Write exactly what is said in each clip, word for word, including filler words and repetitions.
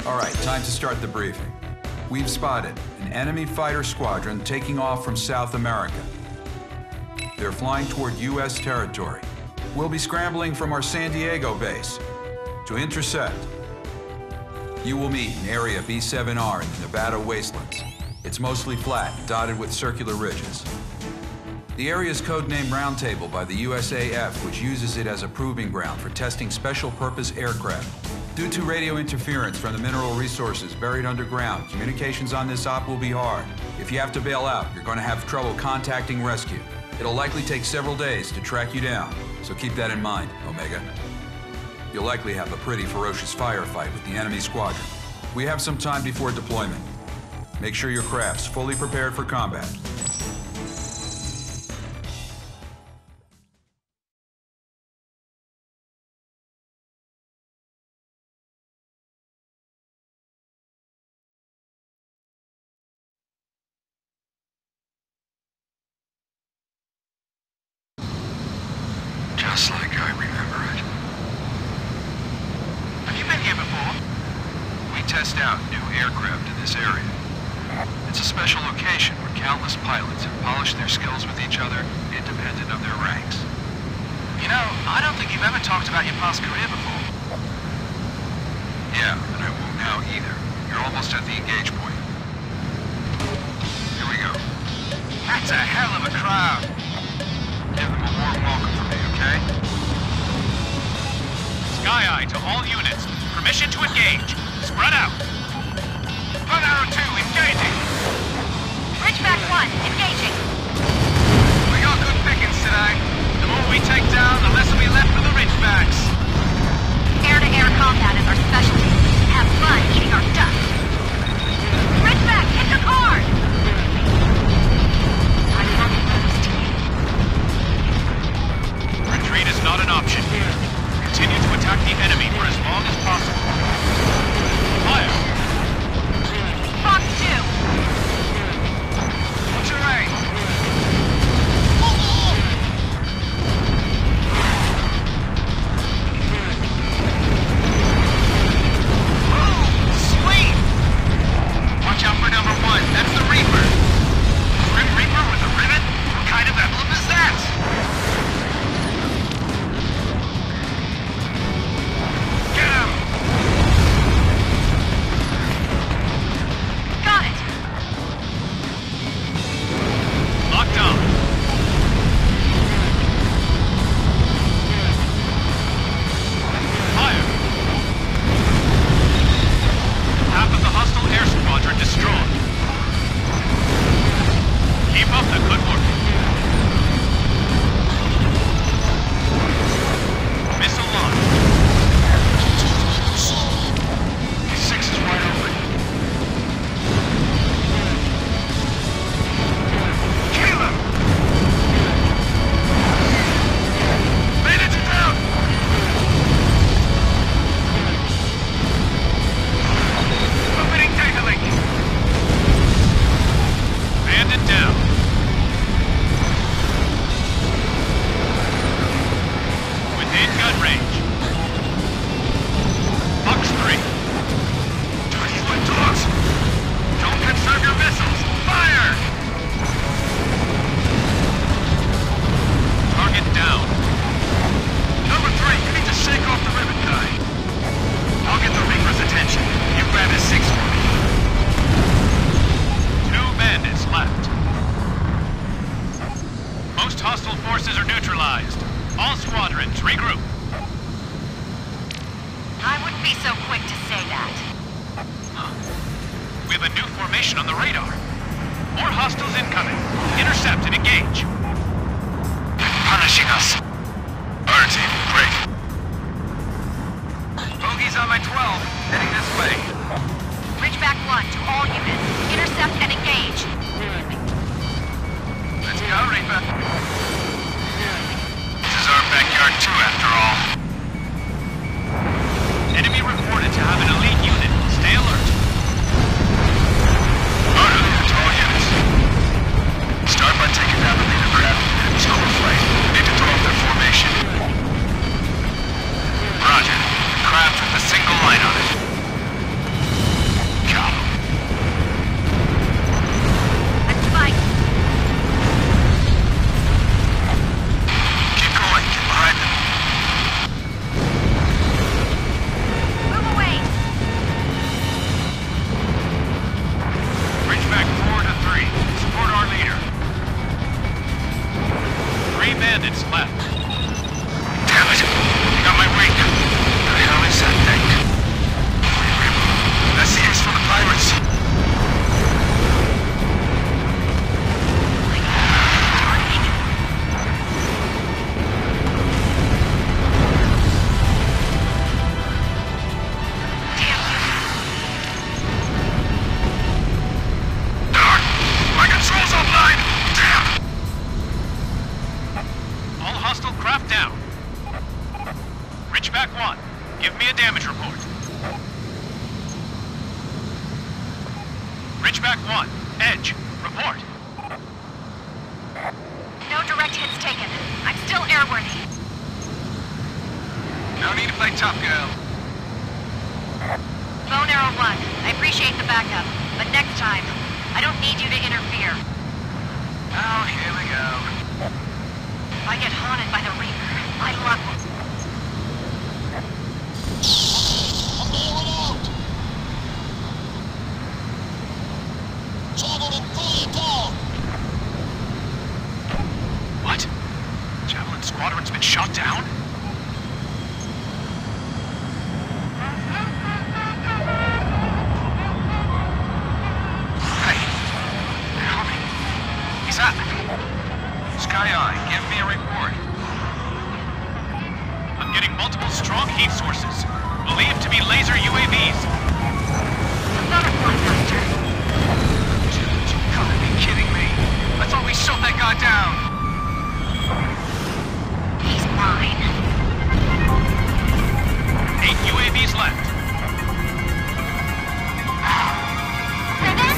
All right, time to start the briefing. We've spotted an enemy fighter squadron taking off from South America. They're flying toward U S territory. We'll be scrambling from our San Diego base to intercept. You will meet in Area B seven R in the Nevada wastelands. It's mostly flat, dotted with circular ridges. The area is codenamed Round Table by the U S A F, which uses it as a proving ground for testing special-purpose aircraft. Due to radio interference from the mineral resources buried underground, communications on this op will be hard. If you have to bail out, you're going to have trouble contacting rescue. It'll likely take several days to track you down, so keep that in mind, Omega. You'll likely have a pretty ferocious firefight with the enemy squadron. We have some time before deployment. Make sure your craft's fully prepared for combat. Just like I remember it. Have you been here before? We test out new aircraft in this area. It's a special location where countless pilots have polished their skills with each other, independent of their ranks. You know, I don't think you've ever talked about your past career before. Yeah, and I won't now either. You're almost at the engage point. Here we go. That's a hell of a crowd. Give them a warm welcome from me, okay? Sky Eye to all units. Permission to engage. Spread out. Pun Arrow two, engaging. Ridgeback one, engaging. We got good pickings today. The more we take down, the less will be left for the Ridgebacks. Air-to-air combat is our specialty. Have fun eating our dust. Ridgeback, hit the card! I'm working close to you. Retreat is not an option. Continue to attack the enemy for as long as possible. Fire! Fox two. What's your aim? Oh, sweet! Watch out for number one. That's the Reaper. Grim Reaper with a ribbon? What kind of emblem is that? Get him! Got it. Locked on. Fire! Half of the hostile air squadron destroyed. Keep up the good work. Missile launch. Six is wide open. Kill him! Bandits are down! Opening data link! Bandit down. Within gun range. Fox three. Dirty wood dogs! Don't conserve your missiles! Fire! Target down. Number three, you need to shake off the ribbon guy. I'll get the Reaper's attention. You grab his six for me. Two bandits left. Most hostile forces are neutralized. All squadrons, regroup. I wouldn't be so quick to say that. Huh. We have a new formation on the radar. More hostiles incoming. Intercept and engage. Punishing us. Our team, great. Bogey's on my twelve, heading this way. Ridgeback one to all units. Intercept and engage. Let's go, Reaper. This is our backyard too, after all. Enemy reported to have an elite unit. Stay alert. Order to all units. Start by taking down the leader craft. Enemy's core flight. Need to throw off their formation. Roger. Craft with a single line on it. descendants left. Damn it! You got my wing. The hell is that thing? That's the ace from the pirates. Ridgeback one, Edge, report. No direct hits taken. I'm still airworthy. No need to play tough, girl. Bone Arrow one, I appreciate the backup, but next time, I don't need you to interfere. Oh, here we go. If I get haunted by the Reaper, my luck will... What? Javelin Squadron's been shot down? Hey, they're humming. Is that... Sky Eye, give me a report. I'm getting multiple strong heat sources, believed to be laser U A Vs. Butterfly Master. Dude, you gotta be kidding me. I thought we shot that guy down. He's mine. Eight U A Vs left. Ribbon?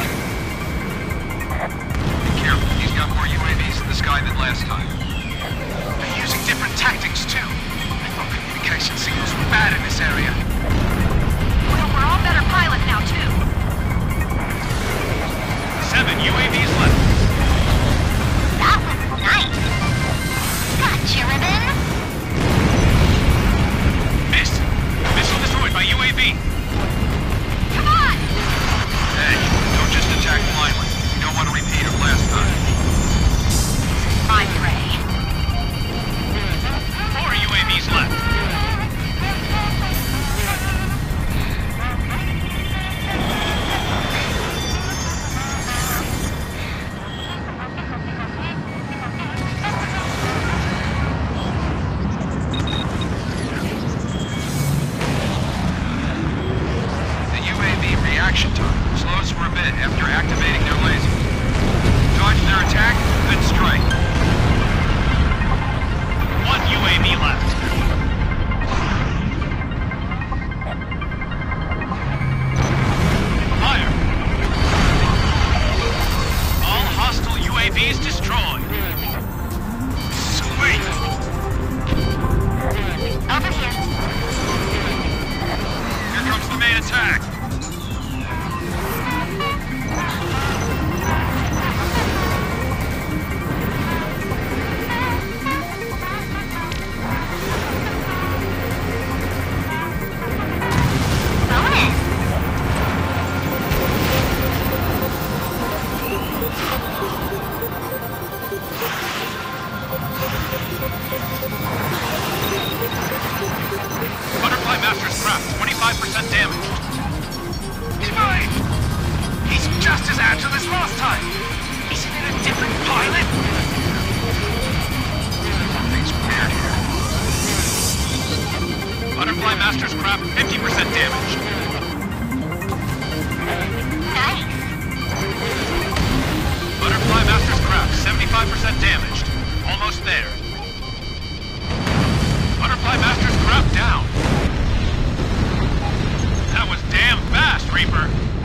Be careful, he's got more U A Vs in the sky than last time. They're using different tactics, too. I thought communication signals were bad in this area. Well, we're all better pilots now, too. Seven U A Vs left. That was nice. Gotcha, Ribbon. Missed. Missile destroyed by U A V. Come on! Hey, don't just attack blindly. You don't want to repeat of last time. My prey. Four U A Vs left. The U A V reaction time slows for a bit after activating their lasers. Dodge their attack, then strike. One U A V left. Fire. All hostile U A Vs destroyed. Sweet! Over here. Here comes the main attack. Bonus. Butterfly Master's craft, twenty-five percent damage. He's mine! He's just as agile as last time! Isn't it a different pilot? Something's weird here. Butterfly Master's craft, fifty percent damage. Nice. Butterfly Master's craft, seventy-five percent damaged. Almost there. Butterfly Master's craft down. That was damn fast, Reaper.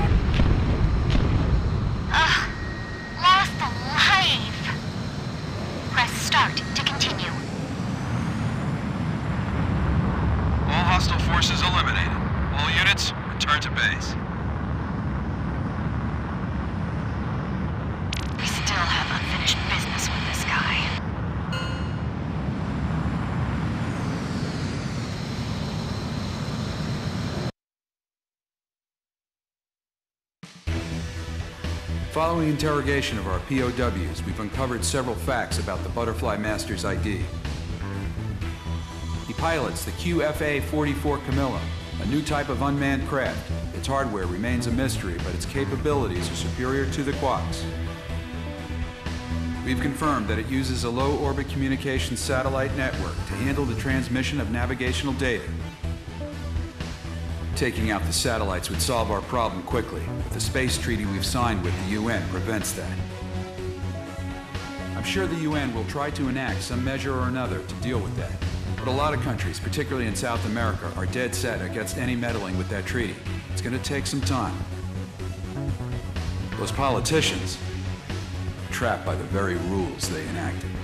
Ugh. Lost alive. Press start to continue. All hostile forces eliminated. All units, return to base. We still have unfinished business with this guy. Following interrogation of our P O Ws, we've uncovered several facts about the Butterfly Master's I D. He pilots the Q F A forty-four Camilla, a new type of unmanned craft. Its hardware remains a mystery, but its capabilities are superior to the Quack's. We've confirmed that it uses a low-orbit communications satellite network to handle the transmission of navigational data. Taking out the satellites would solve our problem quickly, but the space treaty we've signed with the U N prevents that. I'm sure the U N will try to enact some measure or another to deal with that. But a lot of countries, particularly in South America, are dead set against any meddling with that treaty. It's going to take some time. Those politicians, trapped by the very rules they enacted.